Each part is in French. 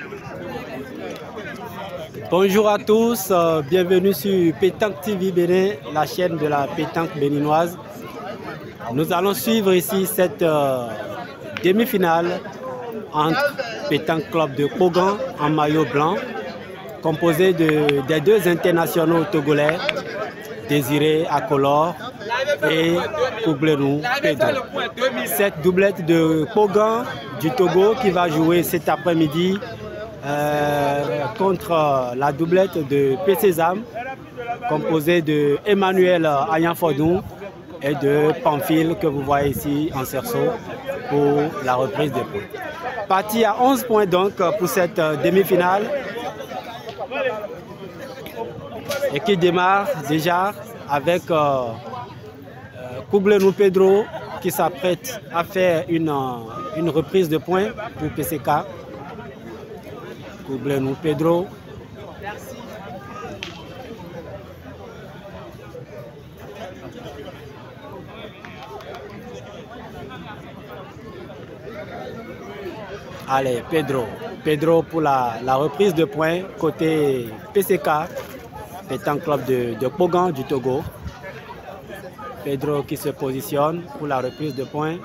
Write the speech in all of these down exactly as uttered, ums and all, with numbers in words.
Bonjour à tous, euh, bienvenue sur Pétanque T V Bénin, la chaîne de la pétanque béninoise. Nous allons suivre ici cette euh, demi-finale entre Pétanque Club de Pogan en maillot blanc, composé de, des deux internationaux togolais, Désiré Akolor et Koublenou Pedro. Cette doublette de Pogan du Togo qui va jouer cet après-midi euh, contre la doublette de P C Zam, composée de Emmanuel Ayanfodou et de Pamphile que vous voyez ici en cerceau pour la reprise des points. Parti à onze points donc pour cette demi-finale et qui démarre déjà avec euh, euh, Koublenou Pedro qui s'apprête à faire une, euh, une reprise de points pour P C K. Koublenou Pedro. Allez, Pedro. Pedro pour la, la reprise de points côté P C K, Pétanque Club de, de Pogan du Togo. Pedro qui se positionne pour la reprise de points.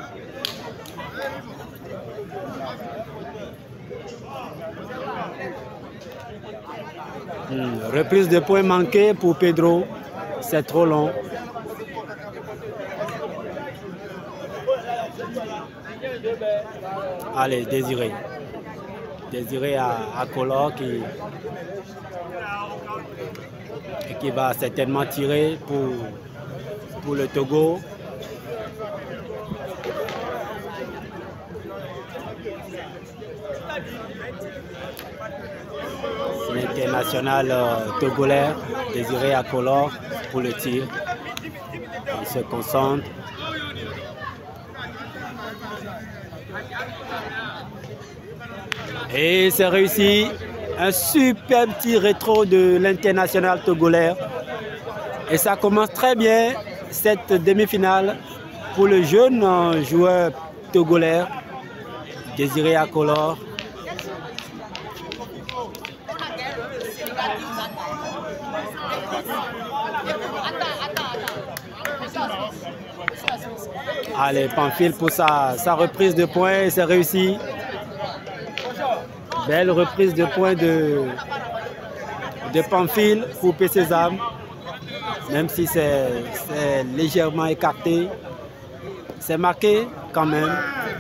Hmm, reprise de points manquée pour Pedro. C'est trop long. Allez, Désiré. Désiré à, à Kolor qui, qui va certainement tirer pour, pour le Togo. L'international euh, togolais, Désiré Akolor pour le tir. Il se concentre. Et c'est réussi. Un super petit rétro de l'international togolais. Et ça commence très bien cette demi-finale pour le jeune euh, joueur togolais, Désiré Akolor. Allez, Pamphile pour sa, sa reprise de points, c'est réussi. Belle reprise de points de, de Pamphile pour P C Zam, même si c'est légèrement écarté. C'est marqué quand même.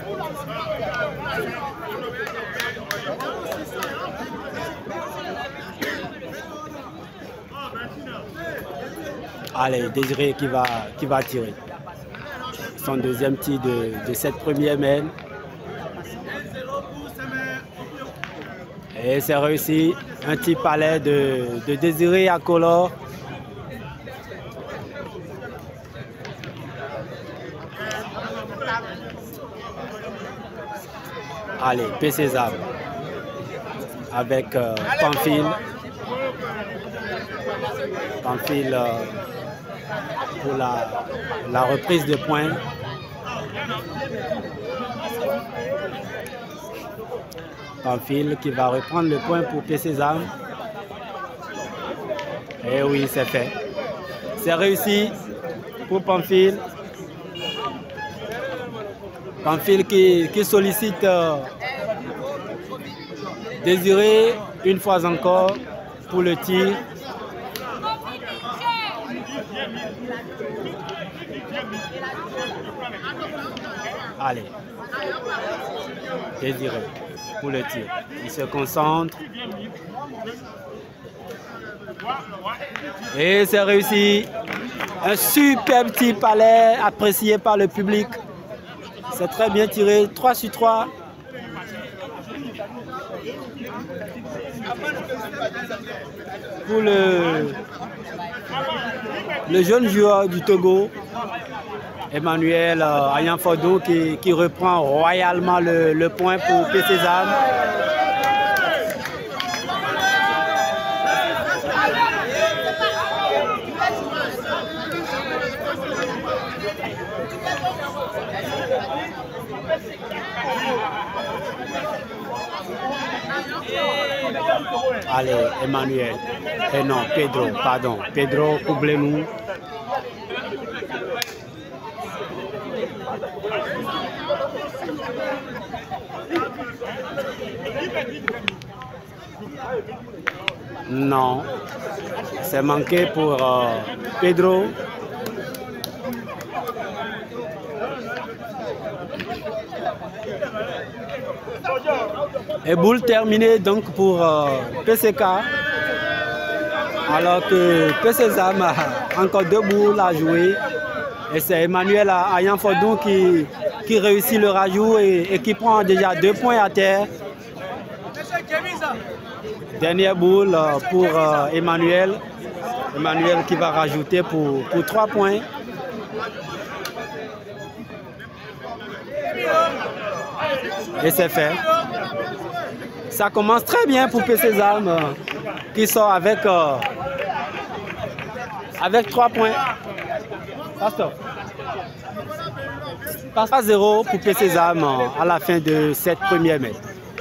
Allez, Désiré qui va, qui va tirer. Son deuxième tir de, de cette première main. Et c'est réussi. Un petit palais de, de Désiré Akolor. Allez, P C Zam avec euh, Pamphile. Pamphile euh, pour la, la reprise de points. Pamphile qui va reprendre le point pour P C Zam. Et oui, c'est fait. C'est réussi pour Pamphile. Pamphile qui, qui sollicite euh, Désiré une fois encore pour le tir. Allez, Désiré pour le tir. Il se concentre. Et c'est réussi. Un super petit palais apprécié par le public. C'est très bien tiré. trois sur trois. Pour le, le jeune joueur du Togo, Emmanuel euh, Ayanfodou qui, qui reprend royalement le, le point pour P C Zam. Allez, Emmanuel. Et non, Pedro, pardon. Pedro Koublenou. Non, c'est manqué pour euh, Pedro. Et boule terminée donc pour euh, P C K. Alors que P C Zam a encore deux boules à jouer. Et c'est Emmanuel Ayanfodou qui, qui réussit le rajout et, et qui prend déjà deux points à terre. Dernière boule pour euh, Emmanuel. Emmanuel qui va rajouter pour, pour trois points. Et c'est fait. Ça commence très bien pour P C Zam euh, qui sort avec, euh, avec trois points. Pastor. Passe à zéro pour P C Zam euh, à la fin de cette première mètre.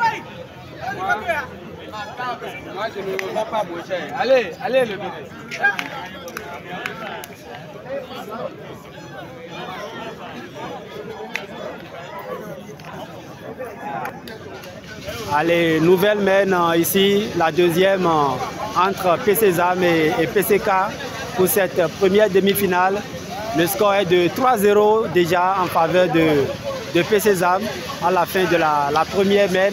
Moi, je ne vends pas moins cher. Allez, allez, le bébé. Allez, nouvelle mène euh, ici, la deuxième euh, entre P C Zam et, et P C K pour cette première demi-finale. Le score est de trois zéro déjà en faveur de, de P C Zam à la fin de la, la première mène.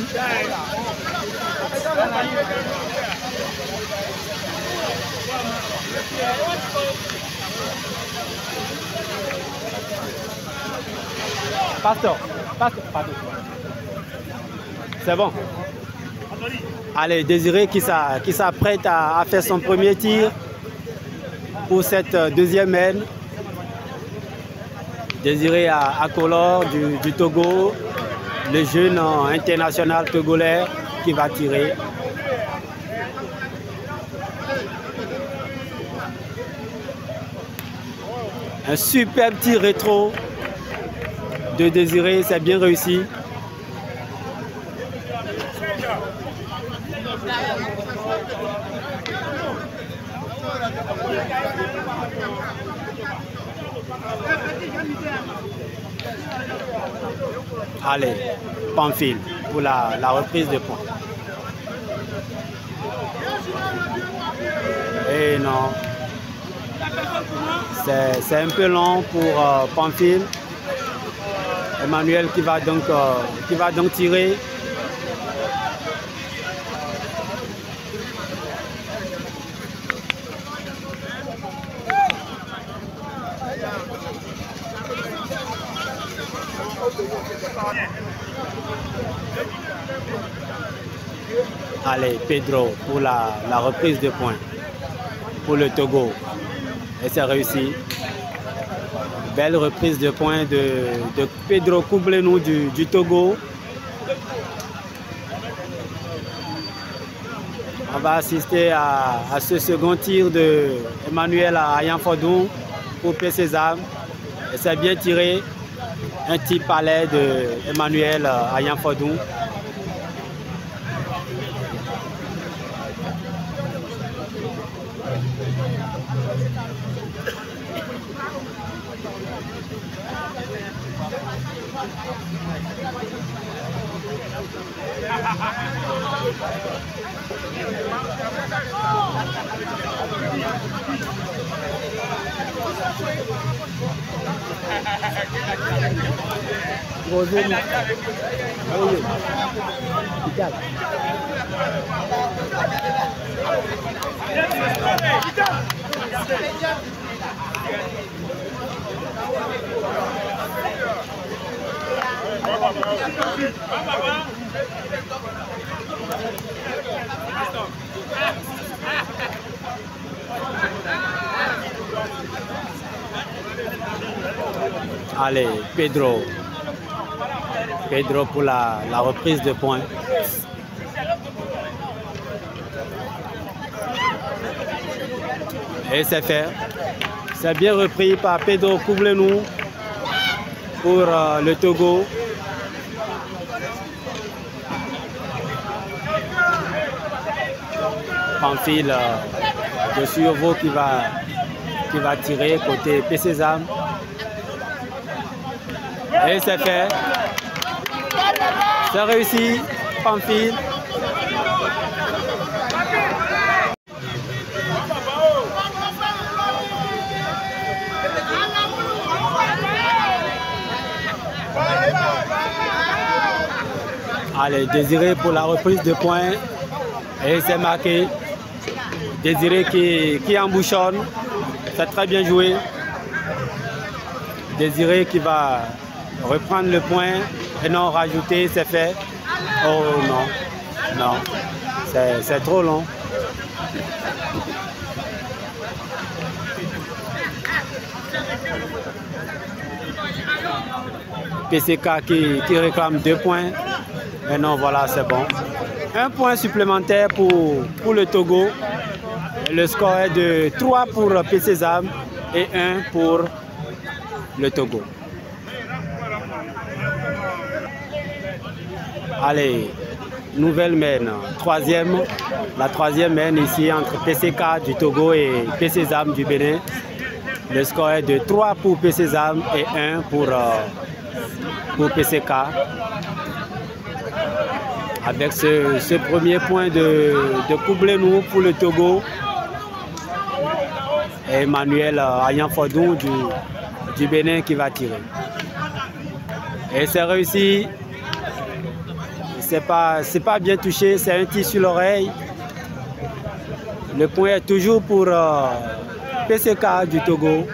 Pastor, Pastor, pardon. C'est bon. Allez, Désiré qui s'apprête à, à faire son premier tir pour cette deuxième mène. Désiré à, à Color du, du Togo, le jeune international togolais qui va tirer. Un super petit rétro de Désiré, c'est bien réussi. Allez, Pamphile pour la, la reprise de points. Et non. C'est un peu long pour euh, Pamphile. Emmanuel qui va donc, euh, qui va donc tirer. Allez, Pedro pour la, la reprise de points pour le Togo. Et c'est réussi. Belle reprise de points de, de Pedro Koublenou du, du Togo. On va assister à, à ce second tir de Emmanuel Ayanfodou pour P C Zam. Et c'est bien tiré. Un petit palais de Emmanuel Ayanfodou. Allez, Pedro. Pedro pour la, la reprise de points. Et c'est fait. C'est bien repris par Pedro Koublenou pour euh, le Togo. Pamphile euh, de Survaux qui va, qui va tirer côté P C Zam. Et c'est fait. C'est réussi. Pamphile. Allez, Désiré pour la reprise de points. Et c'est marqué. Désiré qui, qui embouchonne. C'est très bien joué. Désiré qui va reprendre le point et non rajouter, c'est fait. Oh non, non, c'est trop long. P C K qui, qui réclame deux points. Et non, voilà, c'est bon. Un point supplémentaire pour, pour le Togo. Le score est de trois pour P C Zam et un pour le Togo. Allez, nouvelle mène, troisième. La troisième mène ici entre P C K du Togo et P C Zam du Bénin. Le score est de trois pour P C Zam et un pour, euh, pour P C K. Avec ce, ce premier point de, de Koublenou pour le Togo. Et Emmanuel Ayanfodou du, du Bénin qui va tirer. Et c'est réussi. C'est pas, c'est pas bien touché, c'est un tir sur l'oreille. Le point est toujours pour euh, P C K du Togo.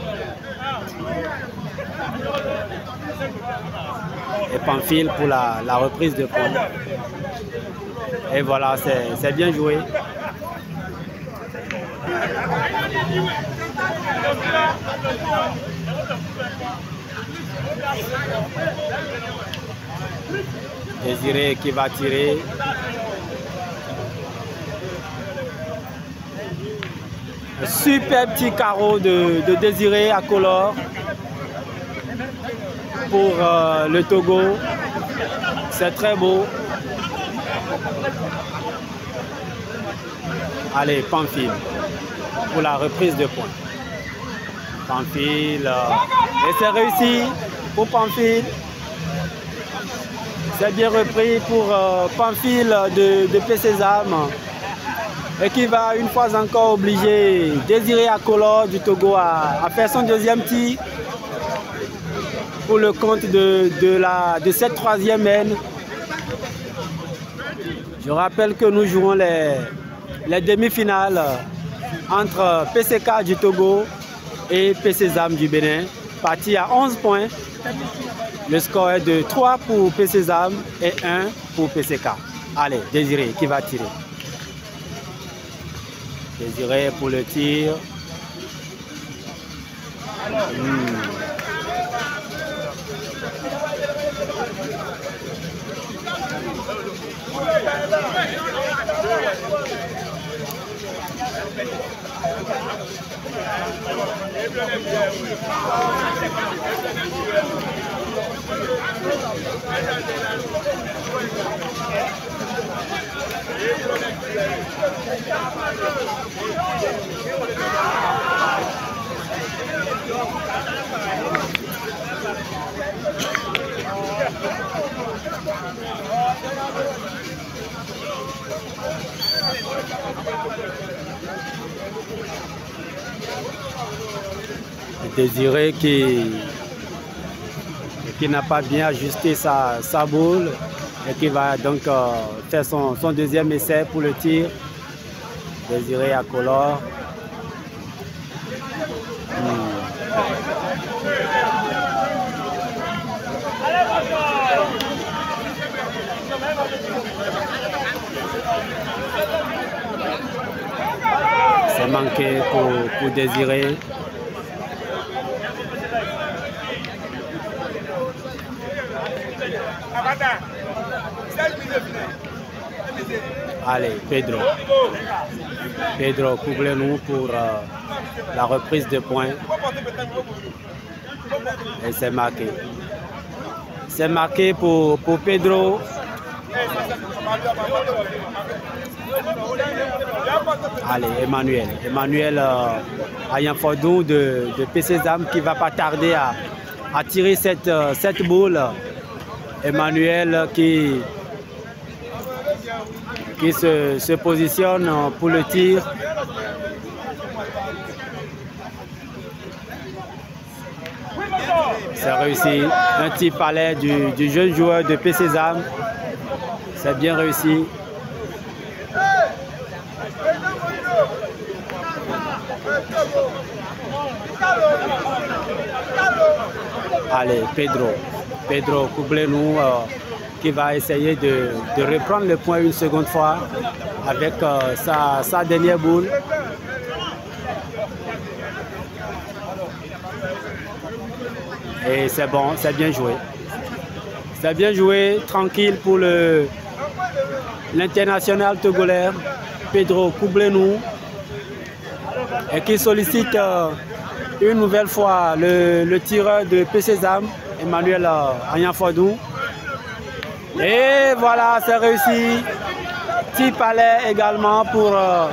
Et Pamphile pour la, la reprise de points. Et voilà, c'est bien joué. Désiré qui va tirer. Un super petit carreau de, de Désiré à Color pour euh, le Togo. C'est très beau. Allez, Pamphile pour la reprise de points. Pamphile. Euh, et c'est réussi pour Pamphile. C'est bien repris pour euh, Pamphile de, de P C Zam. Et qui va une fois encore obliger Désiré Akolor du Togo à, à faire son deuxième tir pour le compte de, de, la, de cette troisième mène. Je rappelle que nous jouons les, les demi-finales entre P C K du Togo et P C Zam du Bénin, parti à onze points. Le score est de trois pour P C Zam et un pour P C K. Allez, Désiré qui va tirer. Désiré pour le tir. Mmh. Désiré qui, qui n'a pas bien ajusté sa, sa boule et qui va donc euh, faire son, son deuxième essai pour le tir. Désiré Akolor. Hmm. C'est manqué pour, pour Désiré. Allez, Pedro. Pedro, couvrez-nous pour euh, la reprise de points. Et c'est marqué. C'est marqué pour, pour Pedro. Allez, Emmanuel. Emmanuel euh, Ayanfodou de, de P C Zam qui va pas tarder à, à tirer cette, euh, cette boule. Emmanuel qui, qui se, se positionne pour le tir. C'est réussi. Un petit palais du, du jeune joueur de P C Zam. C'est bien réussi. Allez, Pedro. Pedro Koublenou euh, qui va essayer de, de reprendre le point une seconde fois avec euh, sa, sa dernière boule. Et c'est bon, c'est bien joué. C'est bien joué, tranquille pour le l'international togolais Pedro Koublenou et qui sollicite euh, une nouvelle fois le, le tireur de P C Zam, Emmanuel euh, Ayanfodou. Et voilà, c'est réussi. Petit palais également pour euh,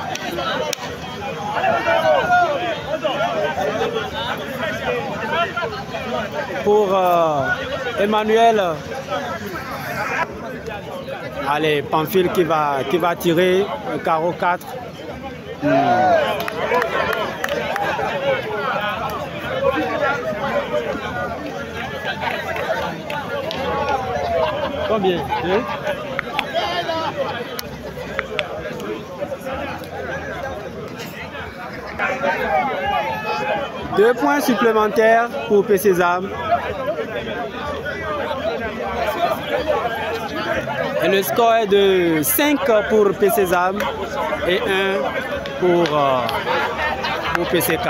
pour euh, Emmanuel. Allez, Pamphile qui va, qui va tirer un carreau quatre. Hmm. Combien? Deux? Deux points supplémentaires pour P C Zam. Et le score est de cinq pour P C Zam et un pour, euh, pour P C K.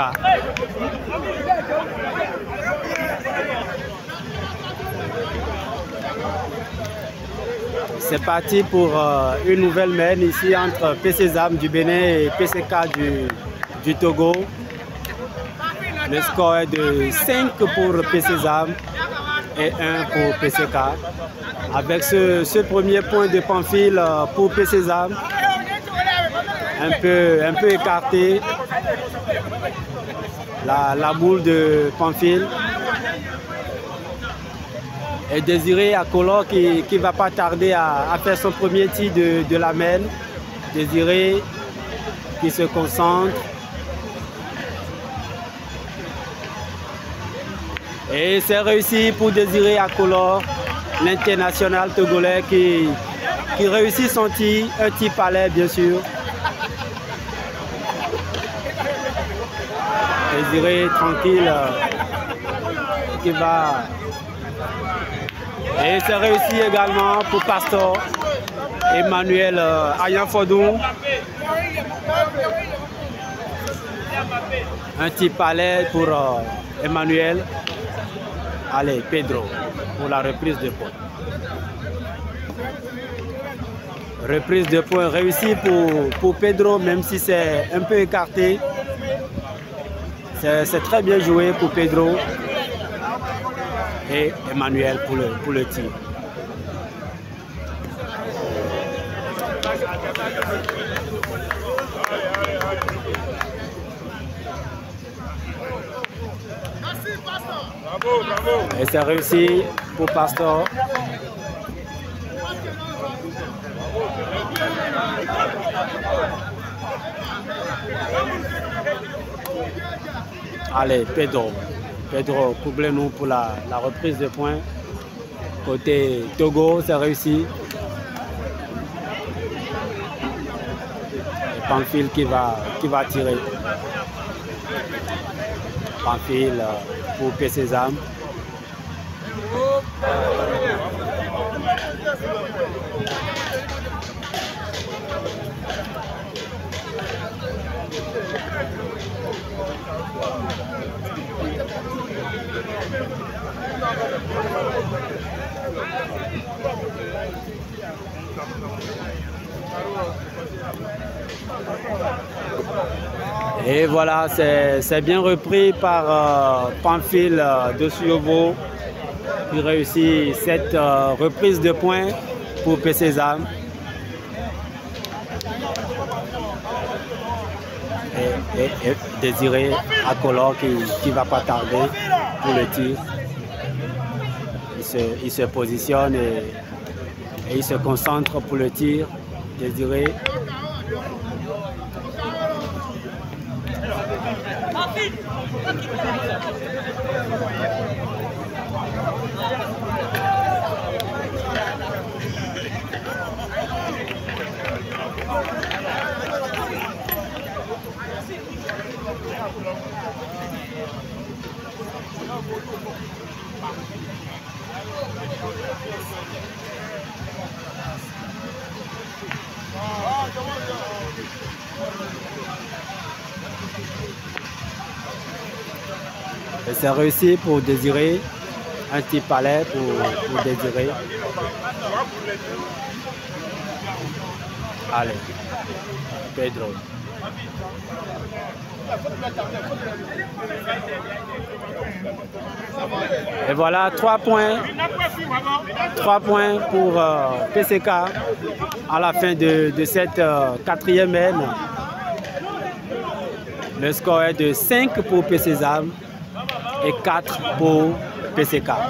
C'est parti pour euh, une nouvelle mène ici entre P C Zam du Bénin et P C K du, du Togo. Le score est de cinq pour P C Zam et un pour P C K. Avec ce, ce premier point de Pamphile pour P C Zam, un peu, un peu écarté. La, la boule de Pamphile. Et Désiré Akolo qui ne va pas tarder à, à faire son premier tir de, de la mène. Désiré qui se concentre. Et c'est réussi pour Désiré Akolo, l'international togolais qui, qui réussit son tir, un tir palais bien sûr. Désiré tranquille qui va. Et c'est réussi également pour Pastor Emmanuel euh, Ayanfodou. Un petit palais pour euh, Emmanuel. Allez, Pedro pour la reprise de points. Reprise de points réussie pour, pour Pedro, même si c'est un peu écarté. C'est très bien joué pour Pedro. Et Emmanuel pour le, pour le tir. Et c'est réussi pour Pastor. Allez, Pedro. Pedro Koublenou pour la, la reprise de points. Côté Togo, c'est réussi. Et Pamphile qui va, qui va tirer. Pamphile pour P C Zam. Et voilà, c'est bien repris par euh, Pamphile euh, de Suyobo qui réussit cette euh, reprise de points pour P C Zam. Et, et, et Désiré Akolor qui ne va pas tarder pour le tir. Il se, il se positionne et, et il se concentre pour le tir. Désiré. Et c'est réussi pour Désiré. Un petit palais pour, pour Désiré. Allez, Pedro. Et voilà, trois points. Trois points pour euh, P C K à la fin de, de cette euh, quatrième haine. Le score est de cinq pour P C Zam et quatre pour P C K.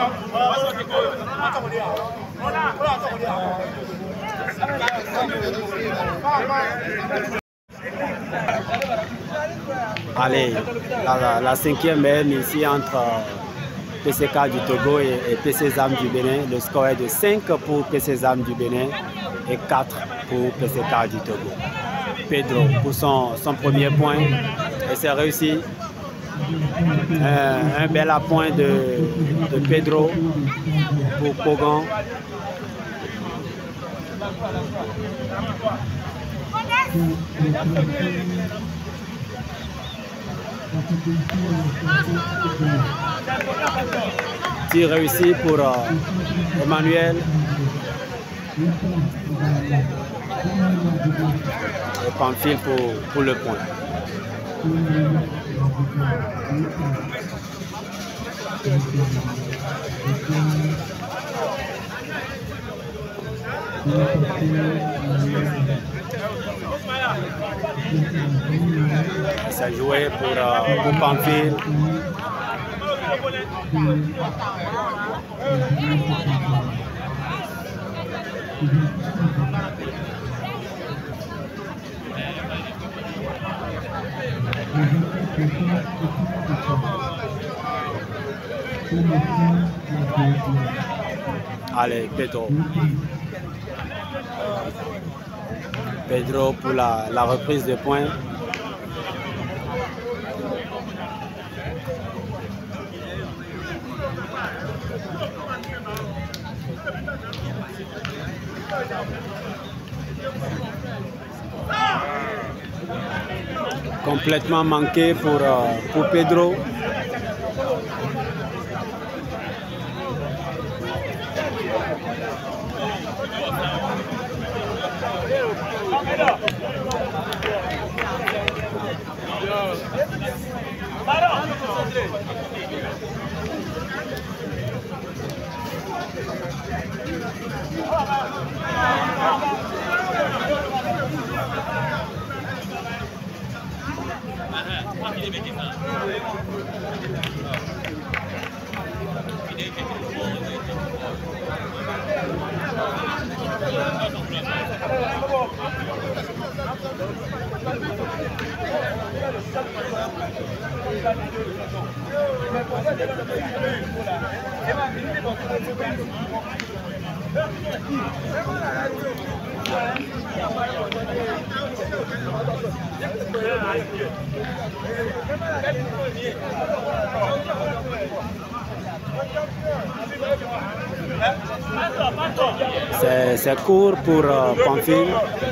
Allez, la, la cinquième haine ici entre P C K du Togo et, et P C Zam du Bénin. Le score est de cinq pour P C Zam du Bénin et quatre pour P C K du Togo. Pedro pour son, son premier point et c'est réussi. Un, un bel appoint de, de Pedro pour Pogon. Tir réussi pour euh, Emmanuel. Et Pamphile pour, pour le point. Ça jouait pour, euh, pour Pamphile. Allez, Pedro. Pedro pour la, la reprise de points. Complètement manqué pour, euh, pour Pedro. C'est court pour euh, Pamphile.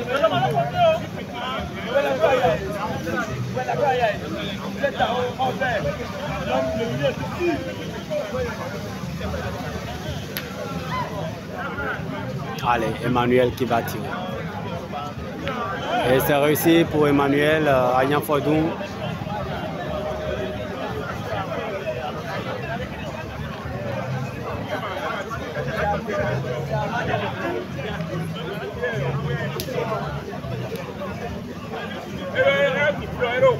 Allez, Emmanuel qui va tirer. Et c'est réussi pour Emmanuel euh, à Nianfodou.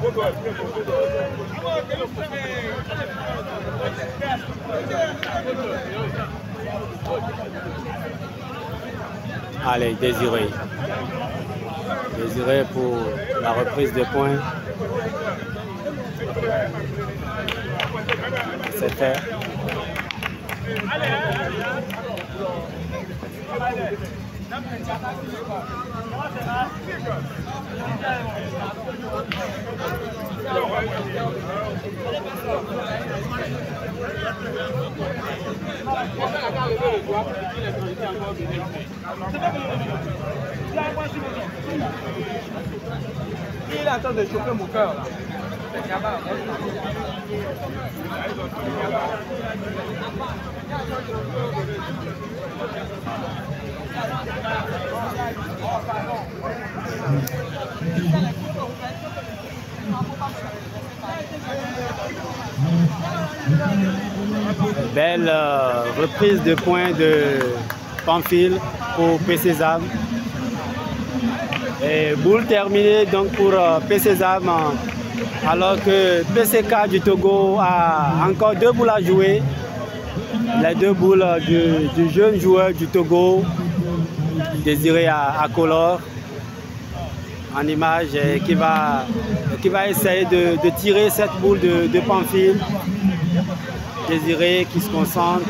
Allez, Désiré. Désiré pour la reprise de points. C'est fait. Il est en train de choper mon cœur là. Belle euh, reprise de points de Pamphile pour P C Zam. Et boule terminée donc pour euh, P C Zam, alors que P C K du Togo a encore deux boules à jouer. Les deux boules du, du jeune joueur du Togo, Désiré à, à Color, en image, et qui va, qui va essayer de, de tirer cette boule de, de Pamphile. Désiré qui se concentre.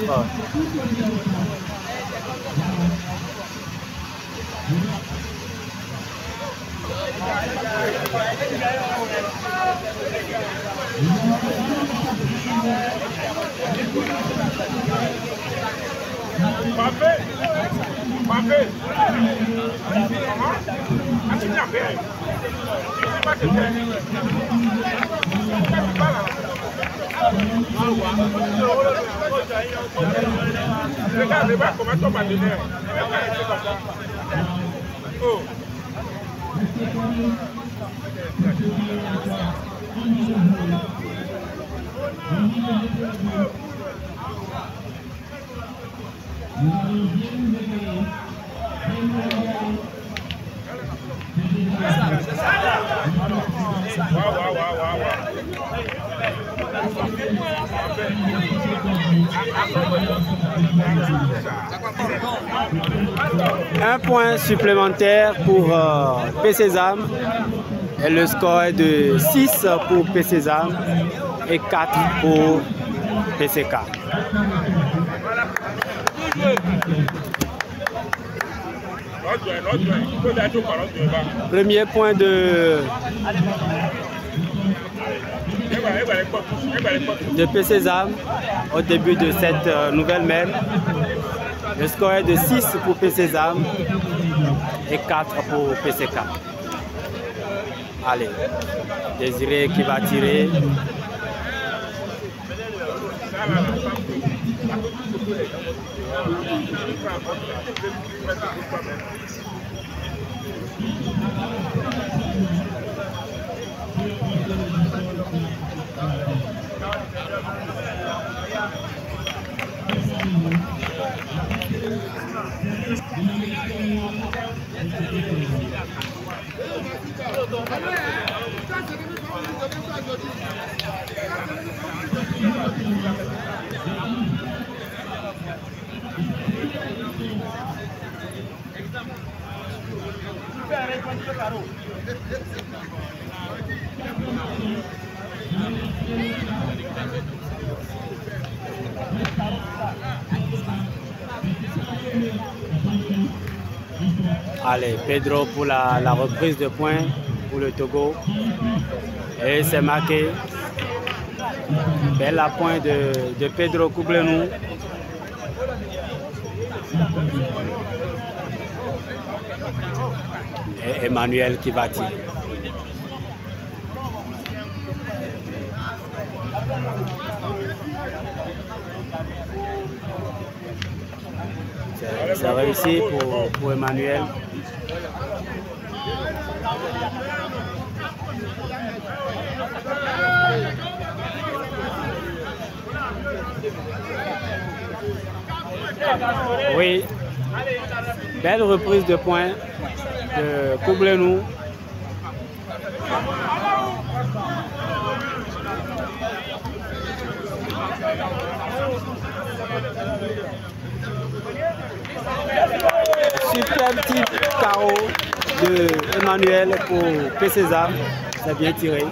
Parfait. Parfait. Regarde, regarde comment tu m'as donné. Oh. Un point supplémentaire pour euh, P C Zam. Et le score est de six pour P C Zam et quatre pour P C K. Premier point de, de P C Zam au début de cette euh, nouvelle même. Le score est de six pour P C Zam et quatre pour P C K. Allez, Désiré qui va tirer. Allez, Pedro pour la, la reprise de points pour le Togo. Et c'est marqué. Belle appoint de, de Pedro Koublenou. Et Emmanuel qui va tirer. C'est réussi pour, pour Emmanuel. Oui, belle reprise de points de Koublenou. Super petit carreau de Emmanuel pour P. Sésame. C'est bien tiré.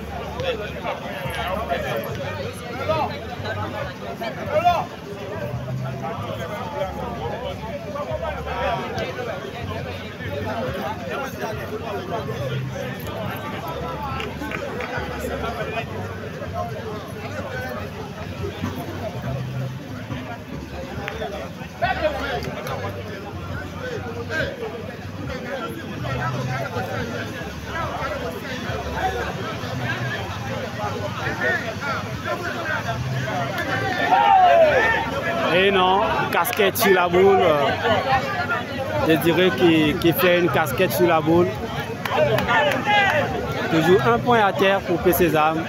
Et non, casquette sur la boule. Je dirais qu'il qui fait une casquette sur la boule. Toujours un point à terre pour P. Sésame.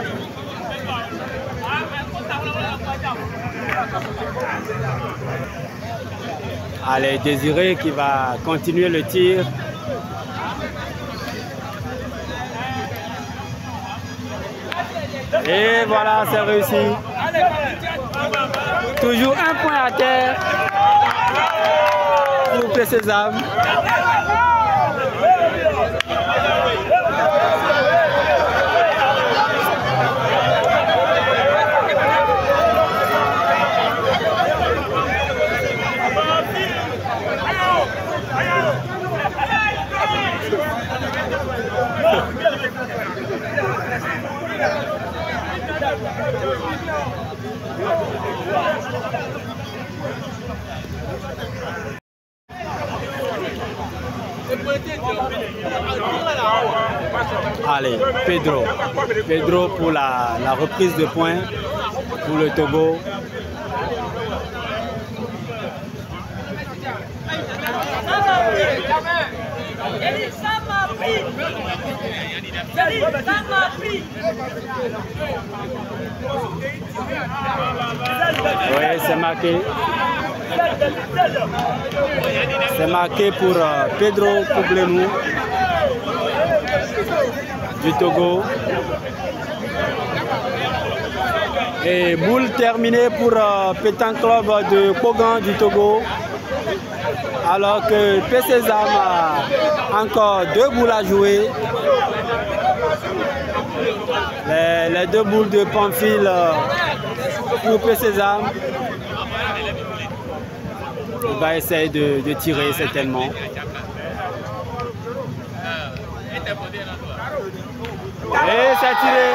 Allez, Désiré qui va continuer le tir. Et voilà, c'est réussi. Toujours un point à terre pour P. Sésame. Allez, Pedro. Pedro pour la, la reprise de points pour le Togo. Oui, c'est marqué. C'est marqué pour euh, Pedro Poublenou du Togo. Et boule terminée pour euh, Pétanque Club de Pogan du Togo. Alors que P. Sésame a encore deux boules à jouer. Les, les deux boules de Pamphile euh, pour P. Sésame. Il va essayer de, de tirer certainement. Et c'est tiré.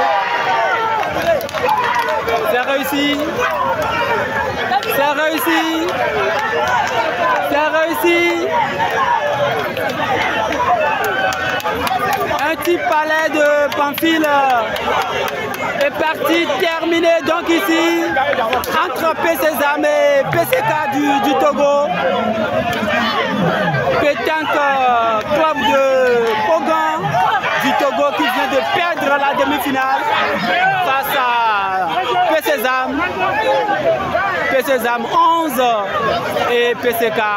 C'est réussi. C'est réussi. C'est réussi. Un petit palais de Pamphile est parti, terminé donc ici entre P. Sésame et P C K du, du Togo. Pétanque Club de Pogan du Togo qui vient de perdre la demi-finale face à P. Sésame. P. Sésame onze et P C K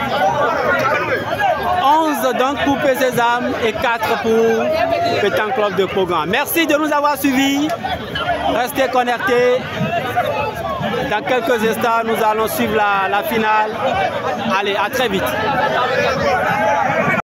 onze donc pour P. Sésame et quatre pour Pétanque Club de Pogan. Merci de nous avoir suivis. Restez connectés. Dans quelques instants, nous allons suivre la, la finale. Allez, à très vite.